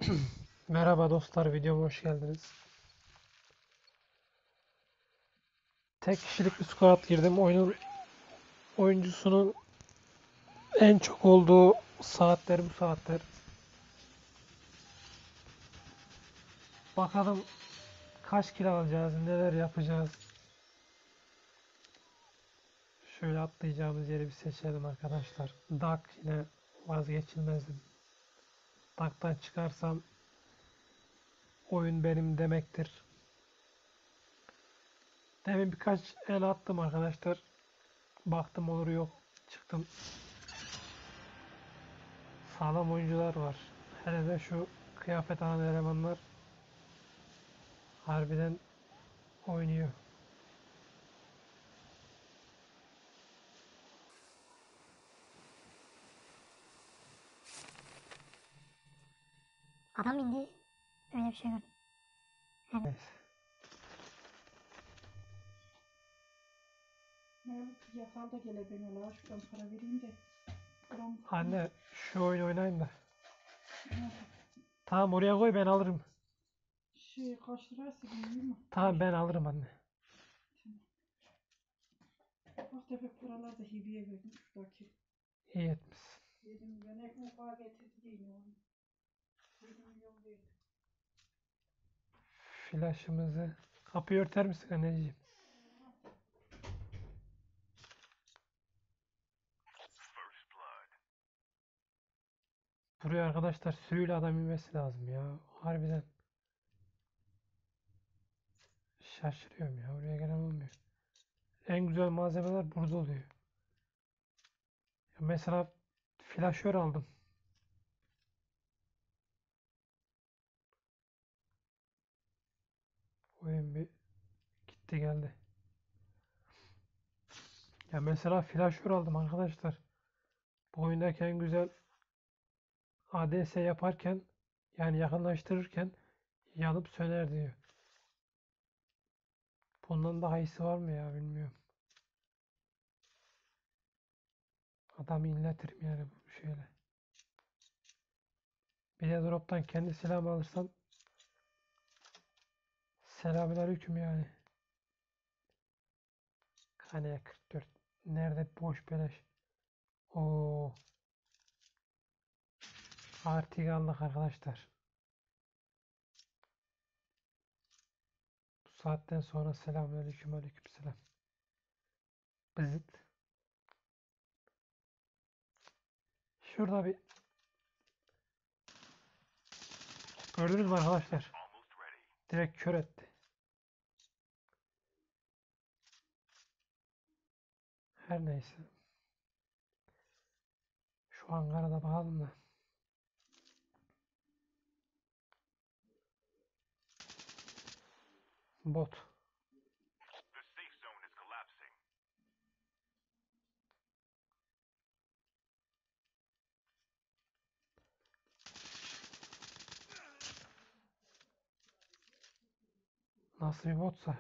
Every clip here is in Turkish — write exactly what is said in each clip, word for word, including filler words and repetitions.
Merhaba dostlar, videoma hoş geldiniz. Tek kişilik bir squad girdim. Oyunun oyuncusunun en çok olduğu saatler bu saatler. Bakalım kaç kill alacağız, neler yapacağız. Şöyle atlayacağımız yeri bir seçelim arkadaşlar. Duck yine vazgeçilmezdim. Duck'tan çıkarsam oyun benim demektir. Demin birkaç el attım arkadaşlar. Baktım olur yok. Çıktım. Sağlam oyuncular var. Hele de şu kıyafet alan elemanlar harbiden oynuyor. Adam indi. Öyle bir şey gördüm. Evet. Neyse. Mevlüt yakal da gele beni la şuradan para vereyim de. Buram Anne şu oyun oynayayım da. Tamam oraya koy ben alırım. şey kaç liraysa bilmiyorum mu? Tamam ben alırım anne. Bak tefek paralar da hediye verdim şuradaki. İyi etmişsin. Dedim ben ekmek bağ getirdi değil yani. yedi milyon verdim. Flaşımızı. Kapıyı örter misin anneciğim? Buraya arkadaşlar sürüyle adam inmesi lazım ya. Harbiden. Şaşırıyorum ya. Oraya gelen olmuyor. En güzel malzemeler burada oluyor. Ya mesela flaşör aldım. Oyun bir gitti geldi. Ya mesela flaşör aldım arkadaşlar. Bu oyundaki en güzel A D S yaparken yani yakınlaştırırken yanıp söner diyor. Bundan daha iyisi var mı ya bilmiyorum. Adamı inletirim yani bu şeyle. Bir de drop'tan kendi silahımı alırsam selamünaleyküm yani. Kane kırk dört. Nerede boş beleş. Oo. Artık aldık arkadaşlar. Bu saatten sonra selamünaleyküm aleyküm selam. Bızıt. Şurada bir gördünüz mü arkadaşlar? Direkt kör etti. Her neyse. Şu Ankara'da bakalım da. Bot. Nasıl bir botsa.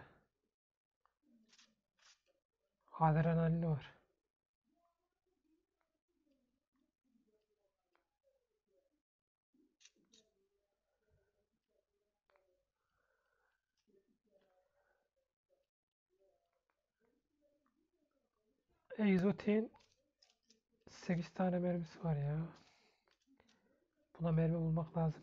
Adrenalini var. Exotik'in sekiz tane mermisi var ya. Buna mermi bulmak lazım.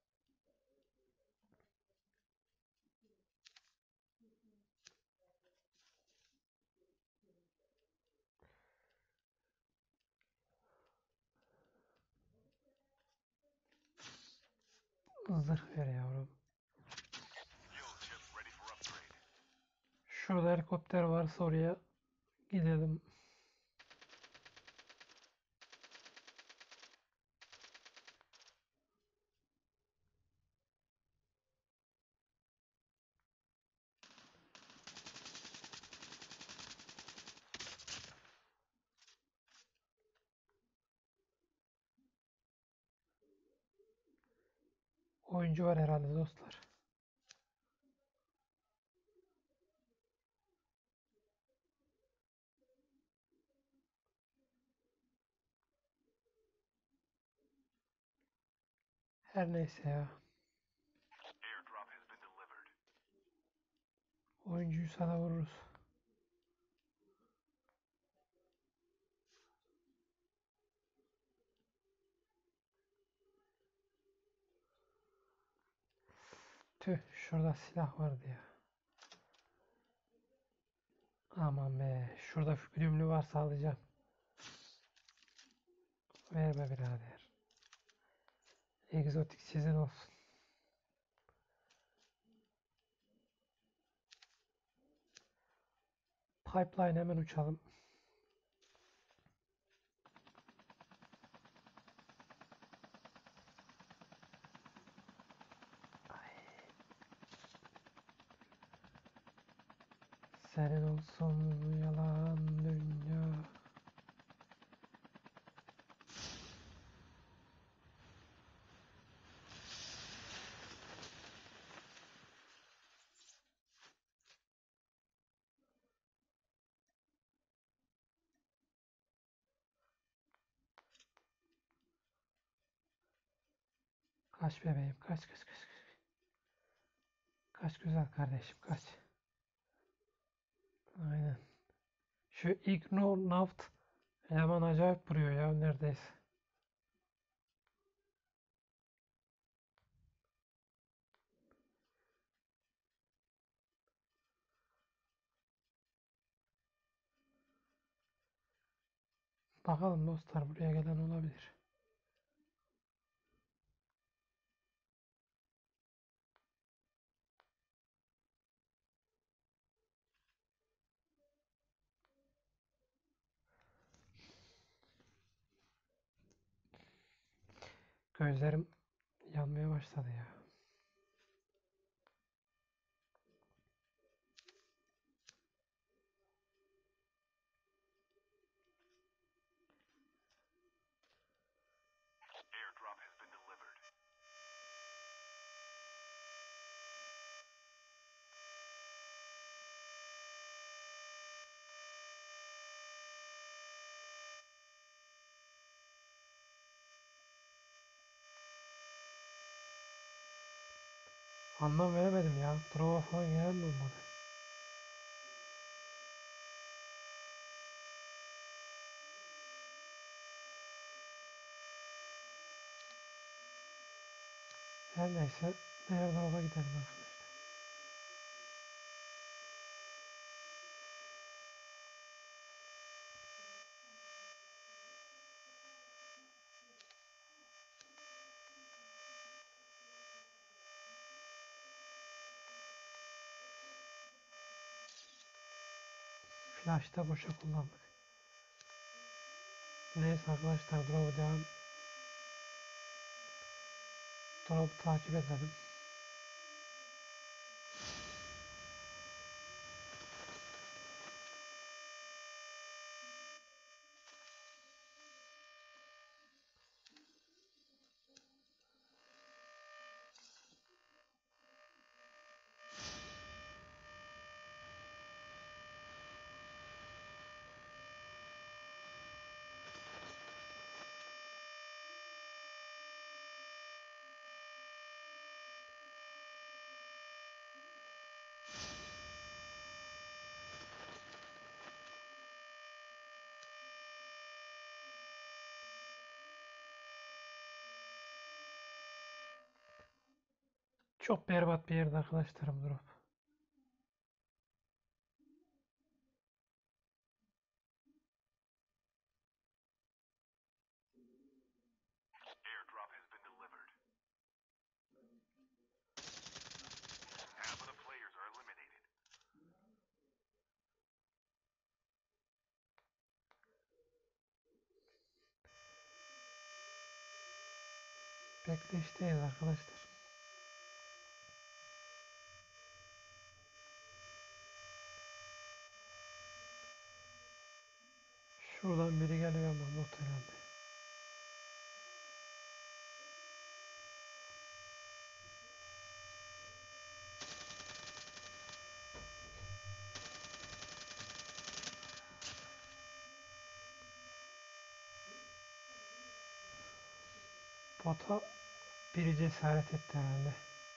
Zırh ver yavrum. Şurada helikopter varsa oraya gidelim. Oyuncu var herhalde dostlar. Her neyse ya. Oyuncuyu sana vururuz. Tüh, şurada silah vardı ya. Aman be, şurada güdümlü varsa alacağım. Ver be birader. Egzotik sizin olsun. Pipeline hemen uçalım. Senin olsun yalan dünya. Kaç bebeğim, kaç kaç kaç kaç. Kaç güzel kardeşim, kaç. Aynen. Şu Ignore Naft eleman acayip vuruyor ya neredeyse. Bakalım dostlar, buraya gelen olabilir. Gözlerim yanmaya başladı ya. Anlam veremedim ya. Prova falan gelen mi olmadı? Her neyse, diğer tarafa gidelim arkadaşlar. Flash'ı da boşa kullandık. Neyse arkadaşlar, drop'u devam. Drop'u takip edelim. Çok berbat bir yerde arkadaşlarım drop. Bekleyişteyiz arkadaşlar. Şuradan biri geliyor ama muhtemelen. Bota Biri cesaret etti herhalde.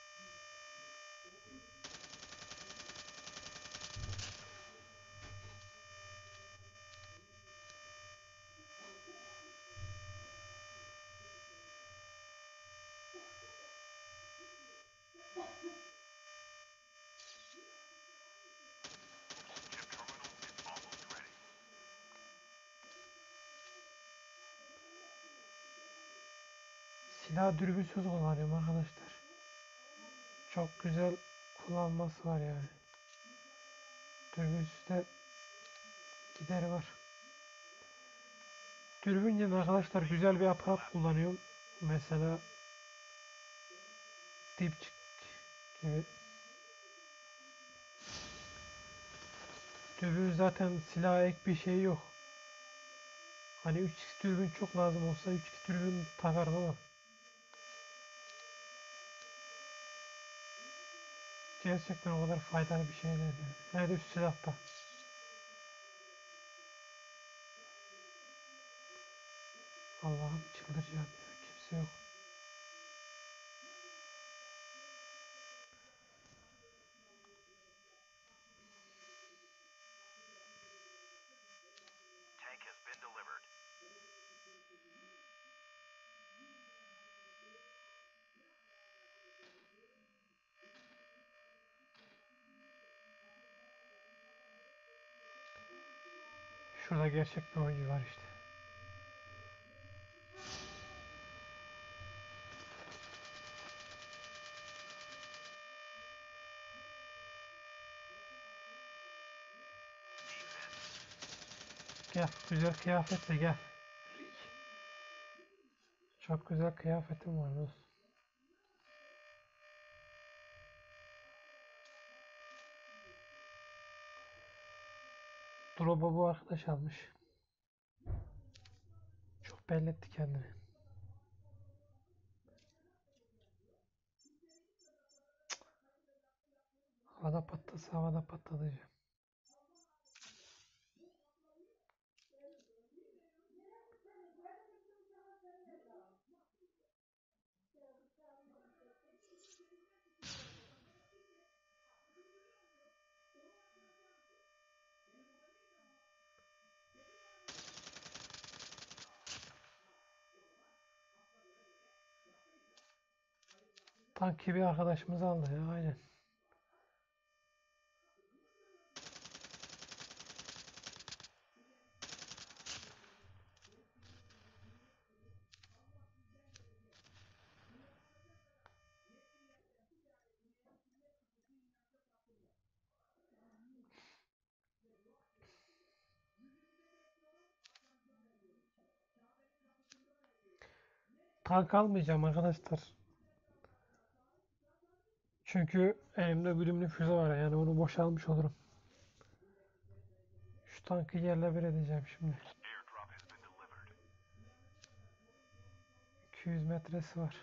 Silah dürbünsüz kullanıyorum arkadaşlar. Çok güzel kullanması var yani. Dürbünsüzde gideri var. Dürbün yerine arkadaşlar güzel bir aparat kullanıyorum. Mesela dipçik gibi. Dürbün zaten silaha ek bir şey yok. Hani üç x dürbün çok lazım olsa üç x dürbün takarım ama gerçekten o kadar faydalı bir şey değil yani. Hele de üst silahta. Allah'ım çıldıracağım ya. Kimse yok. Şurada gerçek bir oyuncu var işte. Gel güzel kıyafetle gel. Çok güzel kıyafetim var dostum. Drop'a bu arkadaş almış. Çok belli etti kendini. Havada patlasa havada patlatacağım. Tank bir arkadaşımız aldı ya aynen. Tank almayacağım arkadaşlar. Çünkü elimde güdümlü füze var yani onu boşalmış olurum. Şu tankı yerle bir edeceğim şimdi. iki yüz metresi var.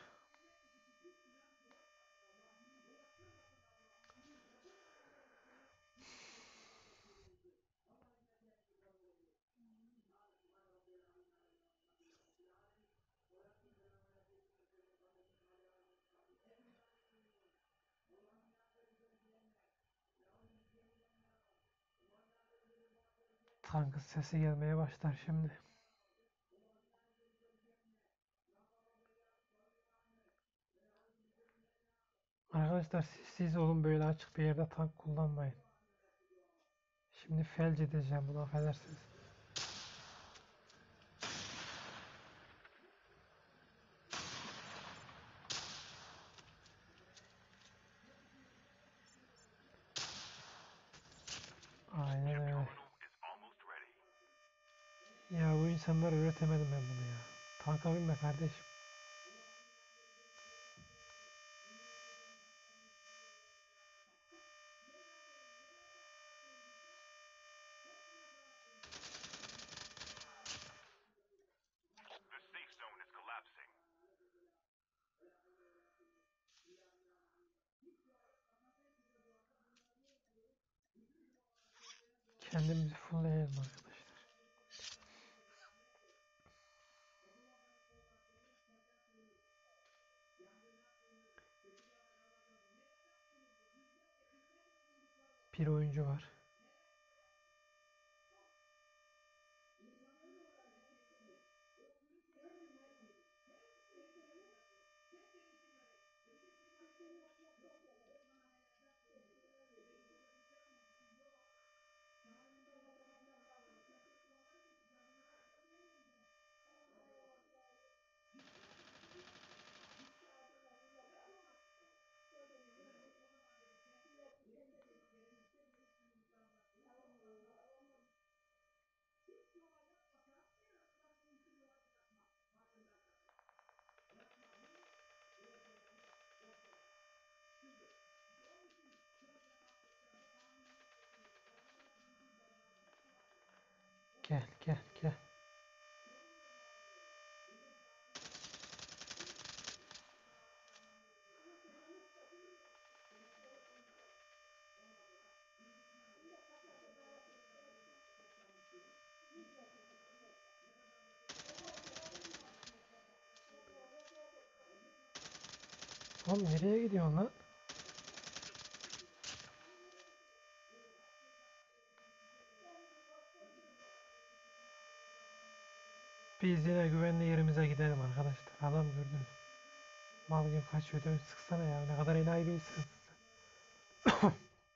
Tankın sesi gelmeye başlar şimdi. Arkadaşlar siz, siz olun böyle açık bir yerde tank kullanmayın. Şimdi felç edeceğim bunu affedersiniz. Aynen öyle. Ya bu insanlar üretemedim ben bunu ya. Tanka binme kardeşim. Kendimizi fullleyelim arkadaşlar. Bir oyuncu var. Gel gel gel. Oğlum nereye gidiyorsun lan? Biz yine güvenli yerimize gidelim arkadaşlar. Adam gördünüz. Mal gibi kaçıyor. Dön sıksana ya. Ne kadar enayi bir insansın sen.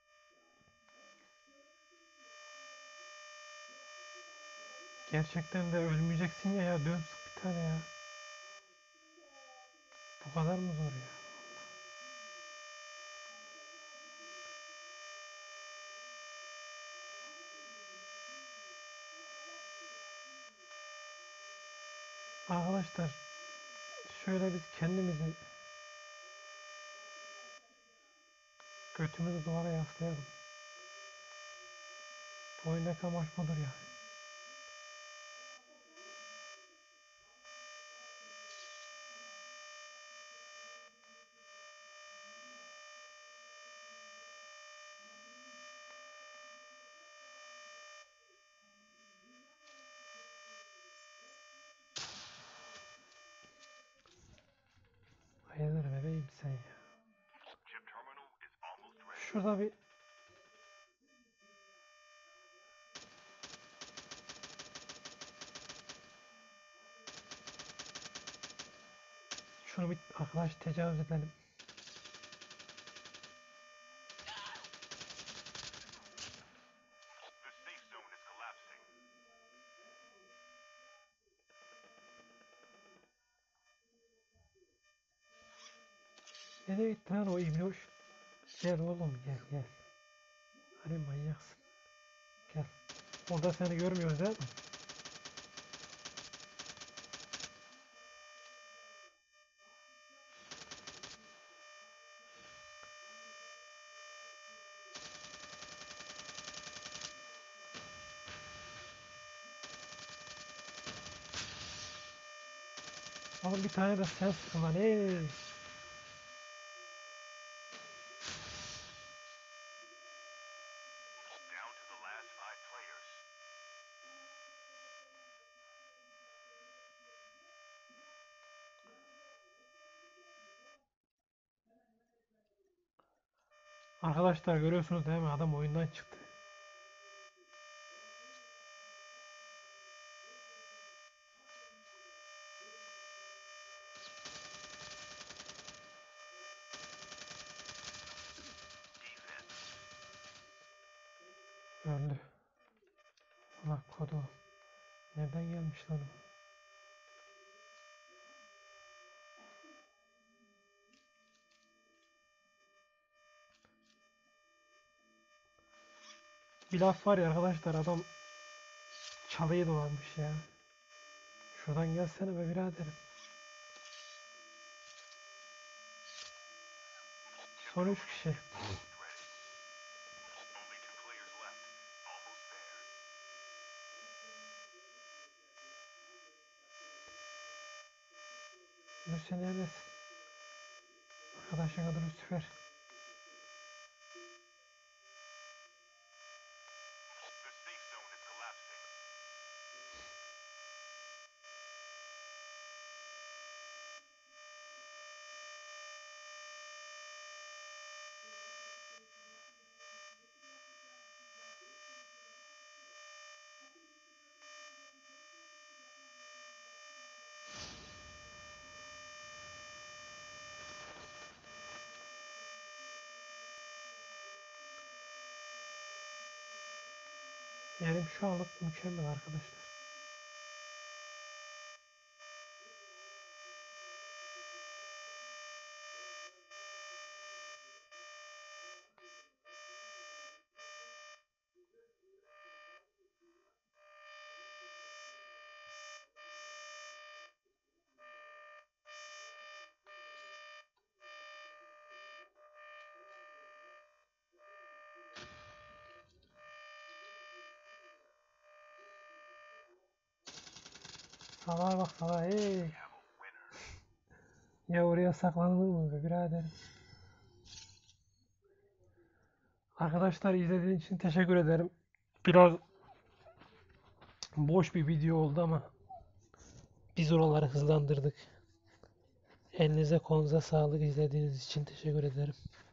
Gerçekten de ölmeyeceksin ya ya. Dön sık bir tane ya. Bu kadar mı zor ya? Arkadaşlar şöyle biz kendimizi götümüzü duvara yaslayalım. Bu oyundaki amaç budur ya. Hayırdır bebeğim sen ya. Şurada bir şunu bir arkadaş tecavüz edelim. Nereye gitti lan o İbnoş? Gel oğlum gel gel. Hani manyaksın. Gel. Orada seni görmüyoruz değil mi? Oğlum bir tane de sen sıkın lan. Hey. Arkadaşlar görüyorsunuz değil mi? Adam oyundan çıktı. Öldü. Allah kodu. Nereden gelmiş lan o? Bir laf var ya arkadaşlar adam çalıyı dolanmış ya. Şuradan gelsene be biraderim. Son üç kişi. Lucy neredesin? Arkadaşın adı Lucifer. Yerim şu anlık mükemmel arkadaşlar. Salaha bak salaha. Hey. Ya oraya saklanılır mı be birader? Arkadaşlar izlediğiniz için teşekkür ederim. Biraz boş bir video oldu ama biz oraları hızlandırdık. Elinize kolunuza sağlık, izlediğiniz için teşekkür ederim.